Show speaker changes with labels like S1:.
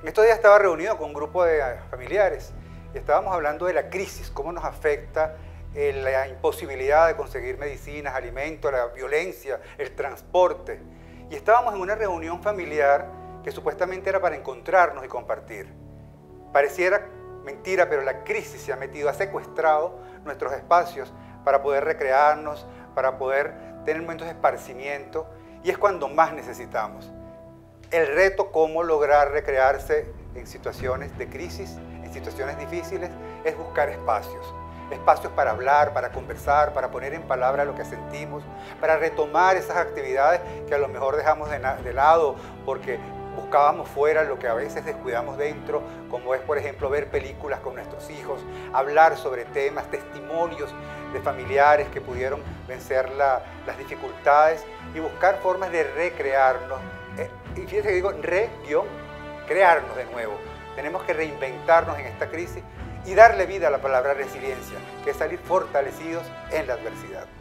S1: Estos días estaba reunido con un grupo de familiares y estábamos hablando de la crisis, cómo nos afecta la imposibilidad de conseguir medicinas, alimentos, la violencia, el transporte. Y estábamos en una reunión familiar que supuestamente era para encontrarnos y compartir. Pareciera mentira, pero la crisis se ha metido, ha secuestrado nuestros espacios para poder recrearnos, para poder tener momentos de esparcimiento, y es cuando más necesitamos. El reto, cómo lograr recrearse en situaciones de crisis, en situaciones difíciles, es buscar espacios. Espacios para hablar, para conversar, para poner en palabra lo que sentimos, para retomar esas actividades que a lo mejor dejamos de lado porque buscábamos fuera lo que a veces descuidamos dentro, como es, por ejemplo, ver películas con nuestros hijos, hablar sobre temas, testimonios de familiares que pudieron vencer las dificultades y buscar formas de recrearnos. Y fíjense que digo crearnos de nuevo. Tenemos que reinventarnos en esta crisis y darle vida a la palabra resiliencia, que es salir fortalecidos en la adversidad.